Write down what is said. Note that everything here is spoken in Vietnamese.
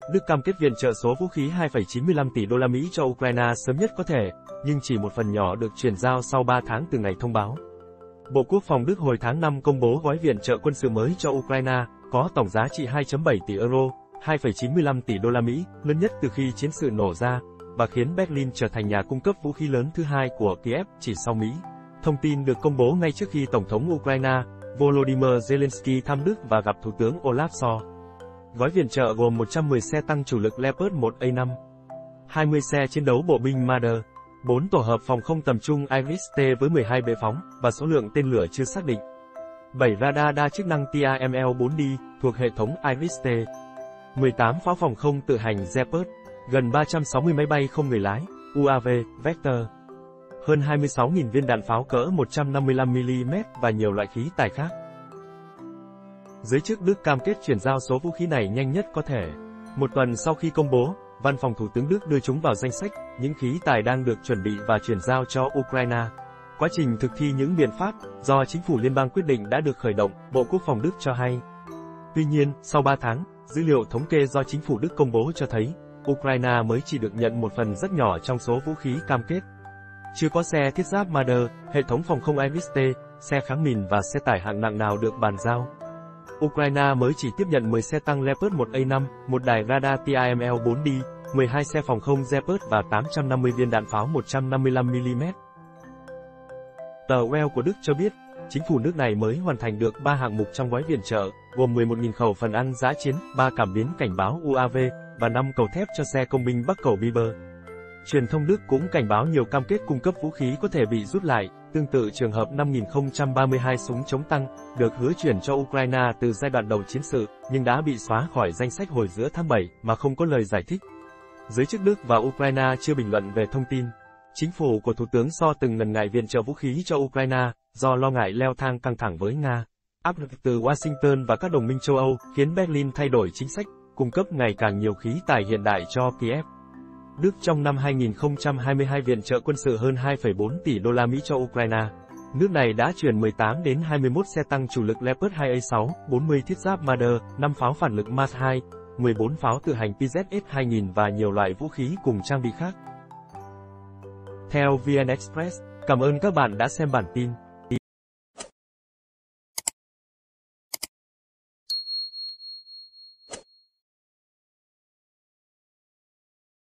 Đức cam kết viện trợ số vũ khí 2,95 tỷ đô la Mỹ cho Ukraine sớm nhất có thể, nhưng chỉ một phần nhỏ được chuyển giao sau 3 tháng từ ngày thông báo. Bộ Quốc phòng Đức hồi tháng 5 công bố gói viện trợ quân sự mới cho Ukraine, có tổng giá trị 2,7 tỷ euro, 2,95 tỷ đô la Mỹ, lớn nhất từ khi chiến sự nổ ra, và khiến Berlin trở thành nhà cung cấp vũ khí lớn thứ hai của Kiev, chỉ sau Mỹ. Thông tin được công bố ngay trước khi Tổng thống Ukraine, Volodymyr Zelensky thăm Đức và gặp Thủ tướng Olaf Scholz. Gói viện trợ gồm 110 xe tăng chủ lực Leopard 1A5, 20 xe chiến đấu bộ binh Marder, 4 tổ hợp phòng không tầm trung Iris-T với 12 bệ phóng, và số lượng tên lửa chưa xác định. 7 radar đa chức năng TAML-4D, thuộc hệ thống Iris-T. 18 pháo phòng không tự hành Gepard, gần 360 máy bay không người lái, UAV, Vector. Hơn 26.000 viên đạn pháo cỡ 155mm và nhiều loại khí tài khác. Giới chức Đức cam kết chuyển giao số vũ khí này nhanh nhất có thể. Một tuần sau khi công bố, Văn phòng Thủ tướng Đức đưa chúng vào danh sách những khí tài đang được chuẩn bị và chuyển giao cho Ukraine. Quá trình thực thi những biện pháp do chính phủ liên bang quyết định đã được khởi động, Bộ Quốc phòng Đức cho hay. Tuy nhiên, sau 3 tháng, dữ liệu thống kê do chính phủ Đức công bố cho thấy, Ukraine mới chỉ được nhận một phần rất nhỏ trong số vũ khí cam kết. Chưa có xe thiết giáp Marder, hệ thống phòng không Iris-T, xe kháng mìn và xe tải hạng nặng nào được bàn giao. Ukraine mới chỉ tiếp nhận 10 xe tăng Leopard 1A5, một đài radar TAML-4D, 12 xe phòng không Gepard và 850 viên đạn pháo 155mm. Tờ Welt của Đức cho biết, chính phủ nước này mới hoàn thành được 3 hạng mục trong gói viện trợ, gồm 11.000 khẩu phần ăn dã chiến, 3 cảm biến cảnh báo UAV, và 5 cầu thép cho xe công binh Bắc cầu Biber. Truyền thông Đức cũng cảnh báo nhiều cam kết cung cấp vũ khí có thể bị rút lại, tương tự trường hợp 5.032 súng chống tăng, được hứa chuyển cho Ukraine từ giai đoạn đầu chiến sự, nhưng đã bị xóa khỏi danh sách hồi giữa tháng 7, mà không có lời giải thích. Giới chức Đức và Ukraine chưa bình luận về thông tin. Chính phủ của Thủ tướng Scholz từng ngần ngại viện trợ vũ khí cho Ukraine, do lo ngại leo thang căng thẳng với Nga. Áp lực từ Washington và các đồng minh châu Âu khiến Berlin thay đổi chính sách, cung cấp ngày càng nhiều khí tài hiện đại cho Kiev. Đức trong năm 2022 viện trợ quân sự hơn 2,4 tỷ đô la Mỹ cho Ukraine. Nước này đã chuyển 18 đến 21 xe tăng chủ lực Leopard 2A6, 40 thiết giáp Marder, 5 pháo phản lực MAS-2, 14 pháo tự hành PZS-2000 và nhiều loại vũ khí cùng trang bị khác. Theo VN Express, cảm ơn các bạn đã xem bản tin.